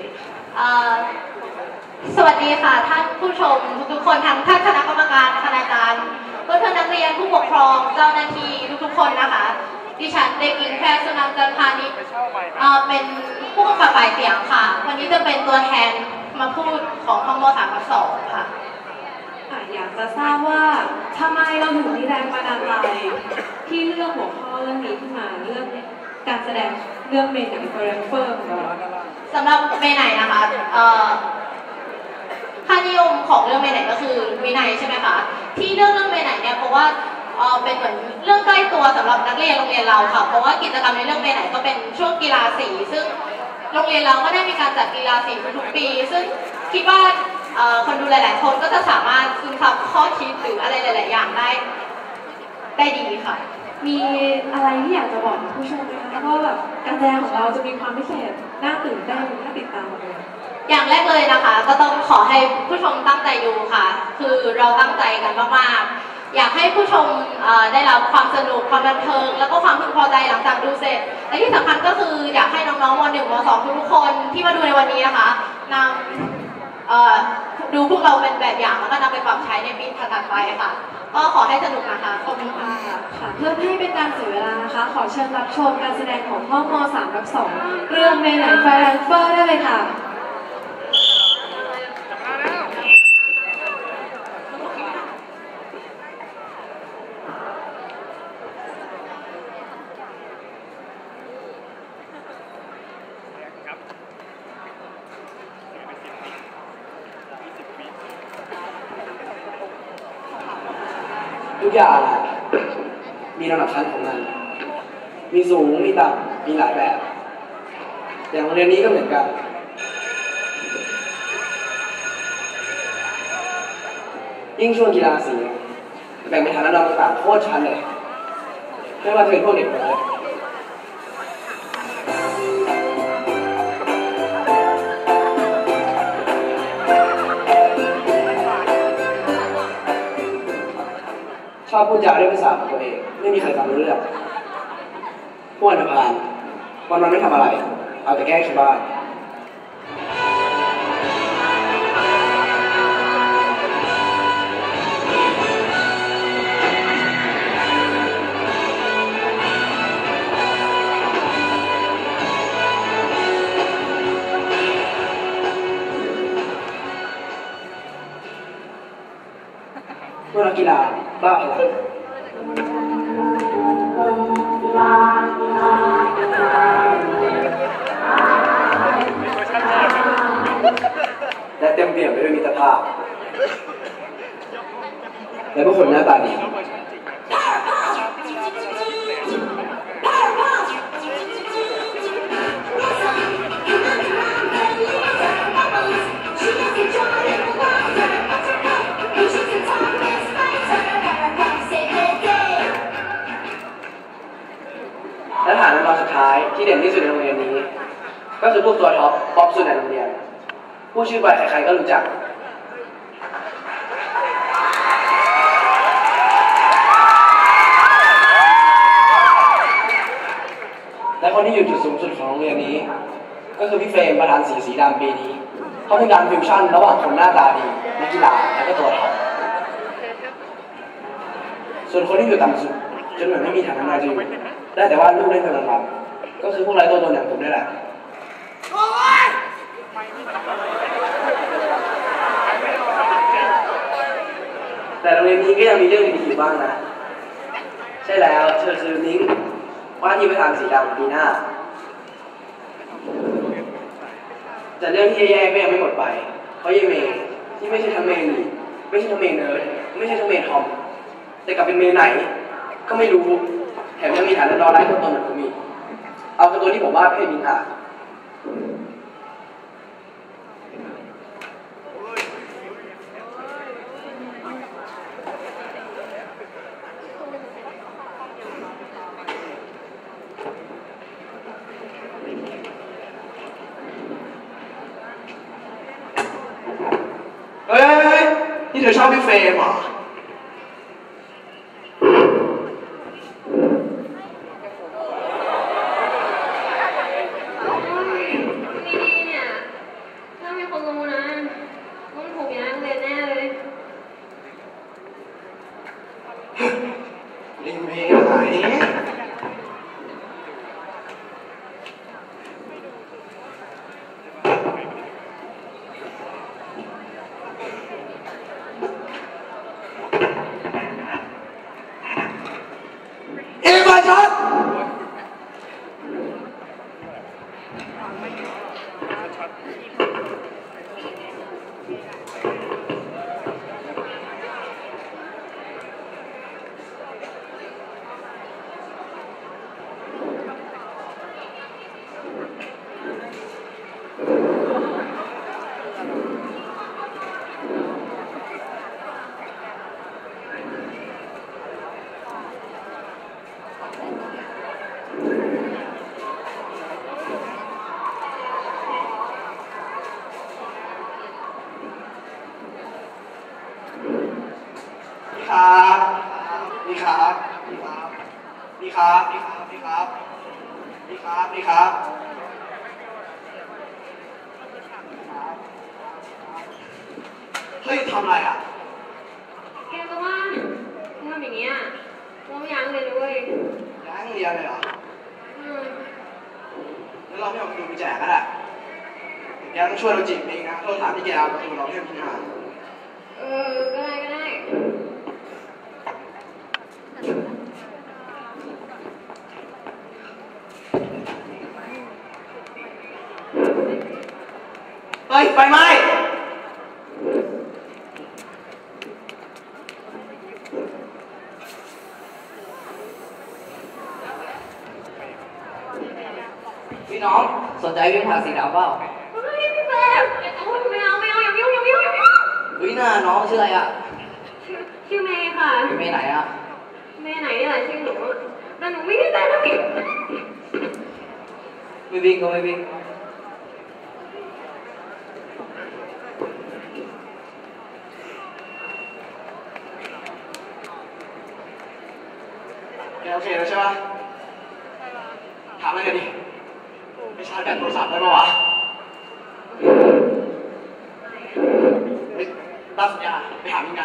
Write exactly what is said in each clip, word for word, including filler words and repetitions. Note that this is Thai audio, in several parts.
สวัสดีค่ะท่านผู้ชมทุกๆคนทั้งท่านคณะกรรมการคณาจารย์เพื่อนนักเรียนผู้ปกครองเจ้าหน้าที่ทุกๆคนนะคะดิฉันเด็กหญิงแพรสุนันท์จันทร์พานิชเป็นผู้กำกับฝ่ายเสียงค่ะวันนี้จะเป็นตัวแทนมาพูดของห้องม.สาม ทับ สองค่ะอยากจะทราบว่าทำไมเราถึงมีแรงบันดาลใจที่เลือกหัวข้อเรื่องนี้ขึ้นมาเรื่องการแสดงเรื่องเมย์กับเฟรนเฟอร์สำหรับเมย์ไหนนะคะค่านิยมของเรื่องเมย์ไหนก็คือวินัยใช่ไหมคะที่เรื่องเรื่องเมย์ไหนเนี่ยเพราะว่าเป็นเหมือนเรื่องใกล้ตัวสำหรับนักเรียนโรงเรียนเราค่ะเพราะว่ากิจกรรมในเรื่องเมย์ไหนก็เป็นช่วงกีฬาสีซึ่งโรงเรียนเราก็ได้มีการจัดกีฬาสีทุกปีซึ่งคิดว่าคนดูหลายๆคนก็จะสามารถซึมซับข้อคิดหรืออะไรหลายๆอย่างได้ได้ดีค่ะมีอะไรที่อยากจะบอกผู้ชมไหมคะว่าแบบการแสดงของเราจะมีความพิเศษน่าตื่นเต้นน่าติดตามเลยอย่างแรกเลยนะคะก็ต้องขอให้ผู้ชมตั้งใจดูค่ะคือเราตั้งใจกันมากๆอยากให้ผู้ชมได้รับความสนุกความบันเทิงแล้วก็ความพึงพอใจหลังจากดูเสร็จและที่สำคัญก็คืออยากให้น้องๆม.หนึ่ง ม.สอง ทุกๆคนที่มาดูในวันนี้นะคะนำดูพวกเราเป็นแบบอย่างแล้วก็นำไปปรับใช้ในปีถัดไปค่ะก็ขอให้สนุกนะคะขอบคุณค่ะเพื่อให้เป็นการเสียเวลานะคะขอเชิญรับชมการแสดงของห้องม.สาม ทับ สองเรื่องเมย์ไหนไฟแลนเฟอร์ได้เลยค่ะทุกอย่างมีลำดับชั้นของมันมีสูงมีต่ำมีหลายแบบอย่างโรงเรียนนี้ก็เหมือนกันยิ่งช่วงกีฬาสีแบ่งเป็นฐานะเราต่างโคตรชั้นเลยไม่ว่าจะเป็นพวกเด็กเลยชอบพูดจาด้วยภาษาของตัวเองไม่มีใครฟังรู้เรื่องพวกอันธพาลวันวันไม่ทำอะไรเอาแต่แกล้งชาวบ้านพวกนักกีฬาบ้าอะไรและเต็มเปี่ยมไปด้วยมิตรภาพและผู้คนหน้าตาดีและฐานรองสุดท้ายที่เด่นที่สุดในโรงเรียนนี้ก็คือพวกตัวท็อปป๊อปสุดในโรงเรียนผู้ชื่อไปใครๆก็รู้จักและคนที่อยู่จุดสูงสุดของโรงเรียนนี้ก็คือพี่เฟรมประธานสีสีดำปีนี้เขาเป็นการฟิวชั่นระหว่างคนหน้าตาดีนักกีฬาและก็ตัวท็อปส่วนคนที่อยู่ต่ำสุดจนเหมือนไม่มีฐานะจริงได้แต่ว่าลูกเล่นเป็นวันๆก็คือพวกไร้ตัวตนอย่างผมนี่แหละแต่โรงเรียนนี้ก็ยังมีเรื่องดีๆอยู่บ้างนะใช่แล้วเธอคือนิ้งว่าที่ประธานสีดำปีหน้าแต่เรื่องที่แย่ๆก็ยังไม่หมดไปเพราะยายเมย์ที่ไม่ใช่ทั้งเมย์นี่ไม่ใช่ทั้งเมย์เนิร์ดไม่ใช่ทั้งเมย์ทอมแต่กลับเป็นเมย์ไหนก็ไม่รู้แถมยังมีฐานะรอไร้ตัวตนเหมือนผมอีกเอาตัวที่ผมว่าเพศมินค่ะเฮ้ยนี่เธอชอบพี่เฟรมเหรอเอ็มมาช็อตนี่ครับนี่ครับนี่ครับนี่ครับนี่ครับนี่ครับนี่ครับเฮ้ยทำอะไรอ่ะแกก็ว่าทำอย่างเงี้ยเราไม่ยั้งเลยด้วยยั้งเรียนเลยเหรออืมแล้วเราไม่เอาประตูไปแจกก็ได้แกต้องช่วยเราจีบเองนะเราถามที่แกเอาประตูเราให้พี่หาเออก็ได้ก็ได้เฮ้ยไฟไหม้พี่น้องสนใจวิ่งผ่านสีดำเปล่าเฮ้ยพี่แบบโอ้ยไม่เอาไม่เอาอย่ายุ่งอย่ายุ่งอย่ายุ่งเฮ้ยน่าน้องชื่ออะไรอ่ะชื่อชื่อเมย์ค่ะเมย์ไหนอ่ะเมย์ไหนนี่แหละชื่อหนูแต่หนูไม่ได้แต่ละกิไม่วิ่งก็ไม่วิ่งแกโอเคแล้วใช่ปะถามอะไรกันดิไม่ชาร์จแบตโทรศัพท์ได้ปะวะเฮ้ยตั้งสัญญาไปหามิงกัน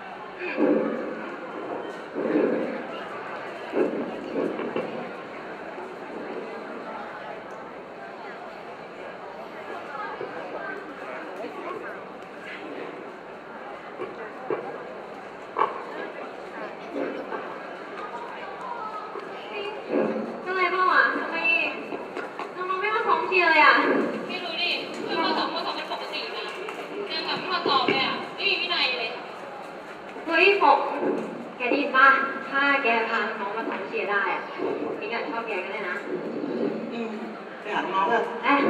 อะไรบ้างอ่ะทำไมน้องๆไม่มาซ้อมเชียร์เลยอ่ะไม่รู้ดิเพื่อนมาสองคนสองเป็นปกตินะเดินแบบไม่มาตอบเลยอ่ะไม่มีวินัยเลยเฮ้ยผมแกได้ยินป่ะถ้าแกพาน้องมาซ้อมเชียร์ได้อ่ะนี่ก็ชอบแกก็ได้นะอืมไปหาน้องๆกันเอ๊ะ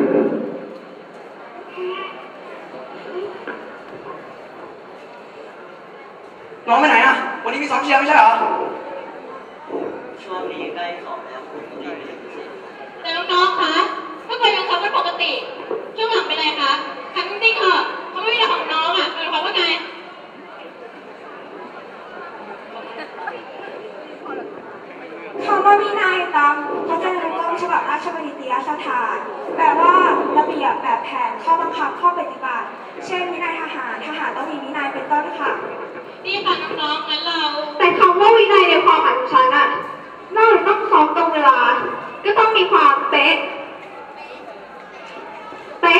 น้องไปไหนอ่ะวันนี้มีซ้อมเชียร์ไม่ใช่เหรอช่วงนี้ใกล้สอบแล้วคุณก็รีบไปเรียนพิเศษแต่น้องๆคะถ้าเกิดยังทำเป็นปกติช่วงหลังเป็นไรคะทำจริงๆเถอะเขาไม่ได้ของน้องอ่ะหมายความว่าไงคำว่าวินัยตามพระเจ้าในกรมฉบับราชบัณฑิตยสถานแปลว่าระเบียบแบบแผนข้อบังคับข้อปฏิบัติเช่นวินัยทหารทหารต้องมีวินัยเป็นต้นค่ะนี่ค่ะน้องๆงั้นเราแต่คำว่าวินัยในความหมายของฉันอะนอกจากต้องซ้อมตรงเวลาก็ต้องมีความเป๊ะเป๊ะ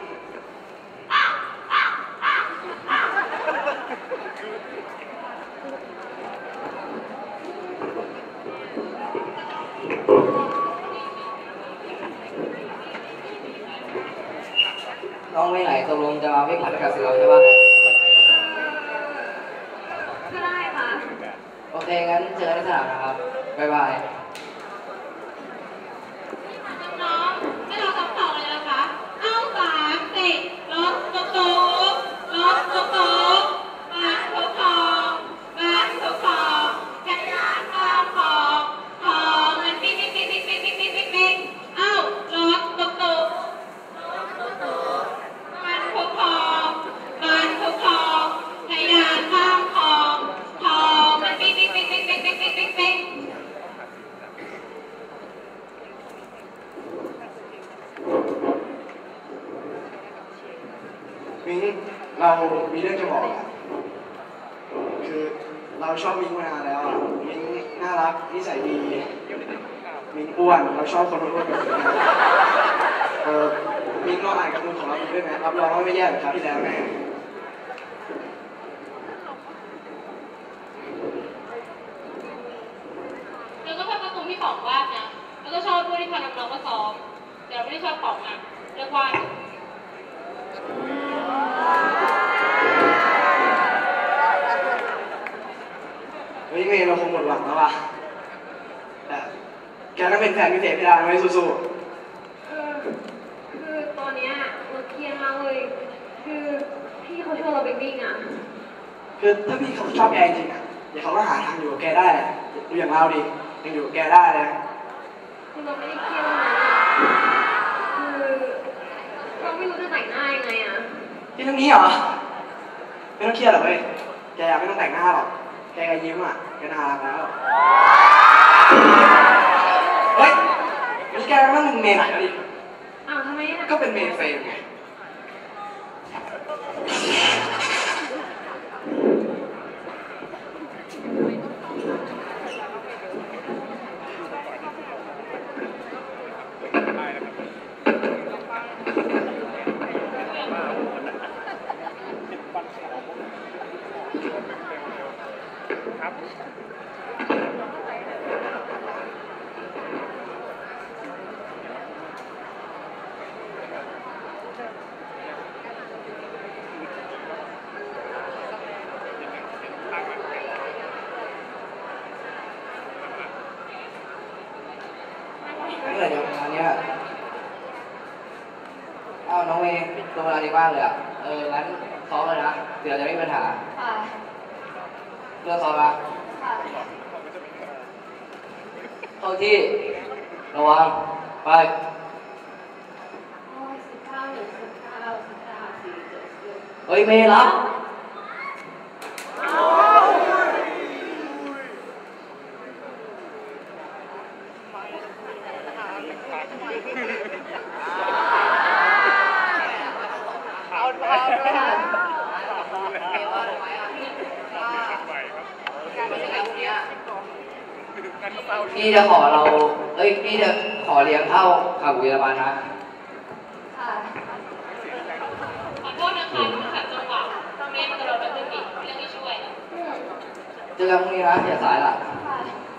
น้องไม่ไหนตกลงจะมาวิ่งผ่านกับสิเราใช่ปะก็ได้ค่ะโอเคงั้นเจอกันที่สนามนะครับบ๊ายบายน้องๆไม่รอคำตอบเลยนะคะเอาสามสิบลบลบลบลบลบลบมาลบทองมาลบทองขยันข้าวของทองมันปิ๊งปิ๊งปิ๊งปิ๊งปิ๊งปิ๊งปิ๊งปิ๊งปิ๊งเอ้าลบลบลบมันพกทองมันพกทองขยันข้าวของทองมันปิ๊งปิ๊งปิ๊งปิ๊งปิ๊งปิ๊งปิ๊งปิ๊งปิ๊งมิงเรามีเรื่องจะบอกอ่ะคือเราชอบมิงมานานแล้วอ่ะมิงน่าารักนิสัยดีมินอ้วนเราชอบคนอ้วนแบบนี้เออมินลองอ่านการ์ตูนของเราดูด้วยไหมรับรองว่าไม่แย่เหมือนคราวที่แล้วแน่แล้วก็ชอบการ์ตูนที่ป๋องวาดนะแล้วก็ชอบด้วยที่พาน้องๆมาซ้อมแต่เราไม่ได้ชอบป๋องอ่ะเรียกว่าเฮ้ยเมย์เราคงหมดหวังแล้วว่ะแต่แกต้องเป็นแฟนพิเศษพี่ดาไม่สู้เออคือตอนเนี้ยเราเครียดมากเลยคือพี่เขาชวนเราไปวิ่งอ่ะๆคือถ้าพี่เขาชอบแกจริงๆอ่ะเดี๋ยวเขาก็หาทางอยู่กับแกได้แหละดูอย่างเราดิยังอยู่กับแกได้เลยคือเราไม่ได้เครียดนะคือเราไม่รู้จะแต่งหน้ายังไงอ่ะที่ทั้งนี้เหรอไม่ต้องเครียดหรอกเว้ยแกไม่ต้องแต่งหน้าหรอกแกก็ยิ้มอ่ะแกน่ารักแล้วเฮ้ยนี่แกต้องเป็นเมย์ไหนแล้วดิอ้าวทำไมอ่ะก็เป็นเมย์เฟรมไงเมื่อไหร่จะมาเนี่ยอ้าวน้องเมย์ตรงเวลาดีมากเลยอ่ะเอองั้นซ้อมเลยนะเดี๋ยวจะไม่มีปัญหาค่ะเรื่องซ้อมนะค่ะเข้าที่ระวังไปสิบเก้าหนึ่งสิบเก้าสิบเก้าสี่เจ็ดสิบเฮ้ยเมย์รับพี่จะขอเราเอ้ยพี่จะขอเลี้ยงข้าวขาหมูเยอรมันนะค่ะขอโทษนะคะที่ขัดจังหวะเมย์มันกระโดดมาตึ้งอีกเรื่องที่ช่วยอืมเจอกันพรุ่งนี้นะอย่าสายละค่ะ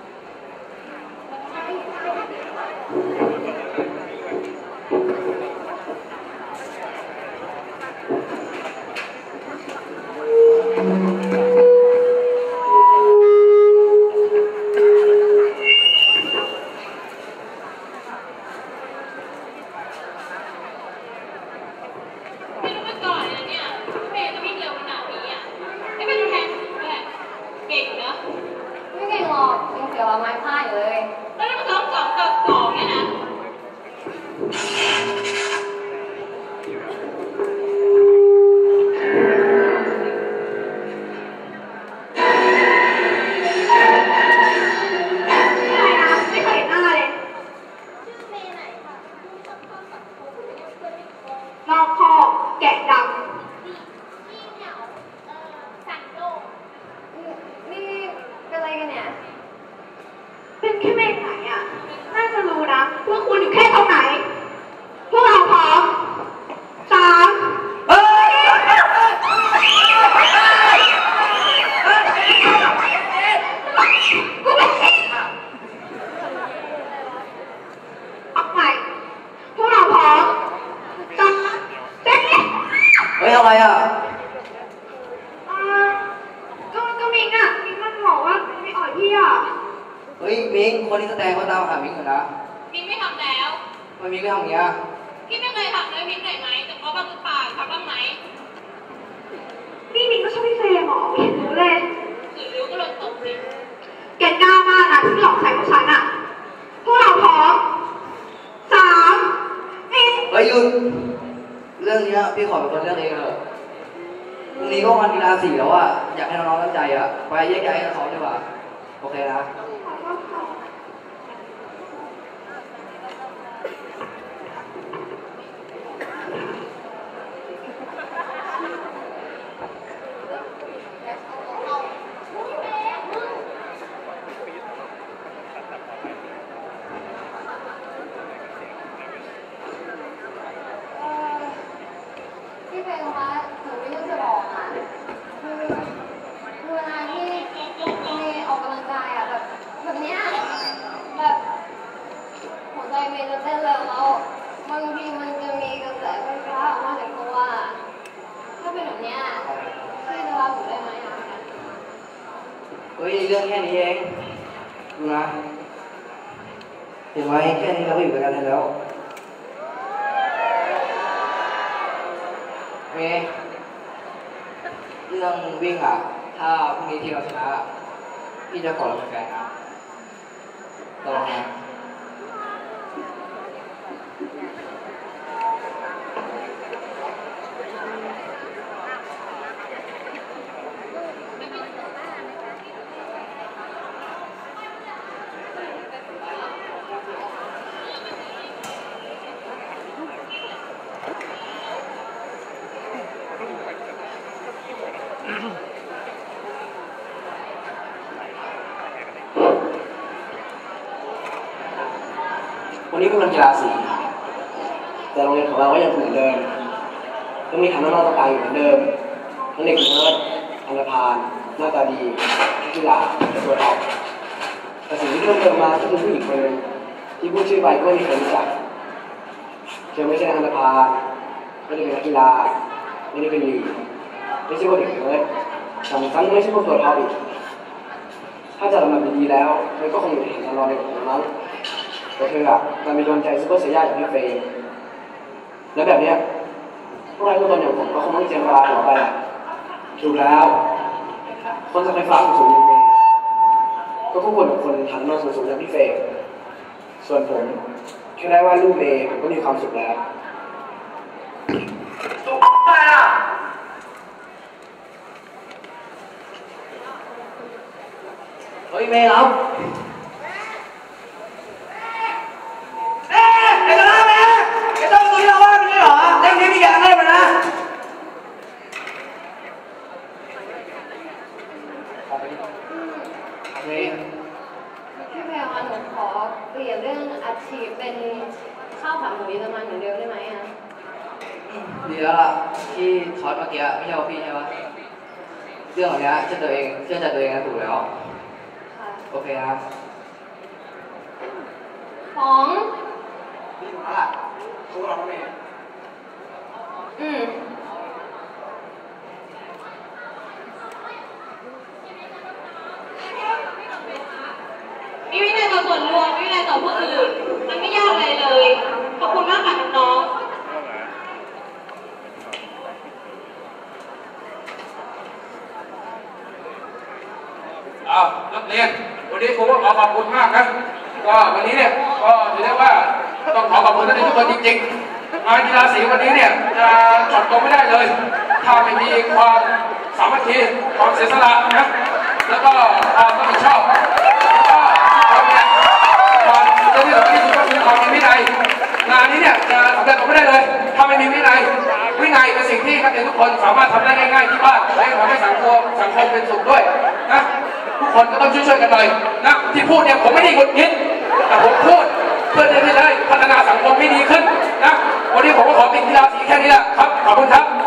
ไม่รู้มาก่อนนะเนี่ยเมย์จะวิ่งเร็วขนาดนี้อ่ะไม่เป็นแทนด้วยเก่งเนอะไม่เก่งหรอกยังเสียวเราไม้พายอยู่เลยแล้วถ้ามาซ้อมสองต่อสองเนี่ยนะไม่เคยเห็นหน้าเลยนอกคอกแกะดำนี่เป็นอะไรกันเนี่ยเป็นแค่เมฆไหนอ่ะ น่าจะรู้นะว่าคุณอยู่แค่ตรงไหน พวกเราพร้อมสามกูไม่ใช่ออกใหม่พวกเราพร้อมสามเจ็ดเฮ้ยอะไรอ่ะอ่าก็ก็มิงอ่ะมิงมันบอกว่าไม่อ่อยพี่อ่ะเฮ้ยมิงคนที่แสดงเขาตามหามิงอยู่นะมินไม่ทำแล้วทำไมมิงไม่ทำอย่างเงี้ยพี่ไม่เคยทำเลยมินหน่อยไหมแต่เขาบ้างหรือเปล่าทำบ้างไหมนี่มิงก็ชอบพี่เฟรมเหรอไม่เห็นรู้เลยหรือรู้ก็โดนตบสิแกกล้ามากนะที่หลอกใส่ของฉันอ่ะ พวกเราพร้อมสามสี่เฮ้ยหยุดเรื่องเนี้ยพี่ขอเป็นคนเลือกเองเถอะพรุ่งนี้ก็วันกีฬาสีแล้วอ่ะอยากให้น้องๆตั้งใจอ่ะไปแยกย้ายกันซ้อมดีกว่าโอเคนะขอโทษค่ะเรื่องแค่นี้เองดูนะเห็นไหมแค่นี้เราก็อยู่ด้วยกันแล้วเมย์เรื่องวิ่งอ่ะถ้าพรุ่งนี้ที่เราชนะพี่จะขอเราเป็นแฟนนะตลอดนะวันนี้เป็นวันกีฬาสีแต่โรงเรียนของเราก็ยังเหมือนเดิมยังมีฐานน้องๆต่างๆอยู่เหมือนเดิมทั้งเด็กเนิร์ดอันธพาลหน้าตาดีนักกีฬาตัวท็อปแต่สิ่งที่เพิ่มเติมมาก็คือผู้หญิงคนหนึ่งที่พูดชื่อไปก็ไม่มีใครรู้จักเธอไม่ใช่อันธพาลไม่ได้เป็นนักกีฬาไม่ได้เป็นลีดไม่ใช่พวกเด็กเนิร์ดสำคัญไม่ใช่พวกตัวท็อปอีกถ้าจะทำมันดีๆแล้วเธอก็คงอยู่ในฐานรองในของน้องแต่เธออะมันมีดวงใจซุปเปอร์เซียอย่างพี่เฟย์แล้วแบบเนี้ยพวกเราตัวตนอย่างผมก็คงต้องเจรจาต่อไปถูกแล้วคนจะไฟฟ้าสูงๆอย่างเมย์ก็คู่ควรกับคนฐานนอนสูงๆอย่างพี่เฟย์ส่วนผมแค่ได้ว่าลูกเมย์ผมก็มีความสุขแล้วสุขอะไรอ่ะเฮ้ยเมย์ครับพี่แพรวหนูขอเปลี่ยนเรื่องอาชีพเป็นข้าวผัดหมูเยอรมันเหมือนเดิมได้ไหมอ่ะดีแล้วล่ะที่ช็อตเมื่อกี้ไม่ใช่พี่ใช่ปะเรื่องของนี้เชื่อตัวเองเชื่อใจตัวเองนะถูกแล้วโอเคนะสองนี่ถูกแล้วล่ะถูกแล้วเมย์อืมมีวินัยต่อส่วนรวมวินัยต่อผู้อื่นมันไม่ยากอะไรเลยขอบคุณมากค่ะน้องอ้าวนักเรียนวันนี้ผมก็ขอขอบคุณมากนะก็วันนี้เนี่ยก็ถือได้ว่าต้องขอขอบคุณนักเรียนทุกคนจริงๆงานกีฬาสีวันนี้เนี่ยจะจบตัวไม่ได้เลยถ้าไม่มีความสามัคคีความเสียสละนะแล้วก็ความรับผิดชอบความเนี่ยความเรื่องที่สำคัญที่สุดก็คือความมีวินัยงานนี้เนี่ยจะสำเร็จไม่ได้เลยถ้าไม่มีวินัยวินัยเป็นสิ่งที่นักเรียนทุกคนสามารถทำได้ง่ายๆที่บ้านและทำให้สังคมสังคมเป็นสุขด้วยนะทุกคนก็ต้องช่วยๆกันหน่อยนะที่พูดเนี่ยผมไม่ได้หงุดหงิดแต่ผมพูดเพื่อจะได้พัฒนาสังคมให้ดีขึ้นนะวันนี้ผมก็ขอปิดกีฬาสีแค่นี้แหละครับขอบคุณครับ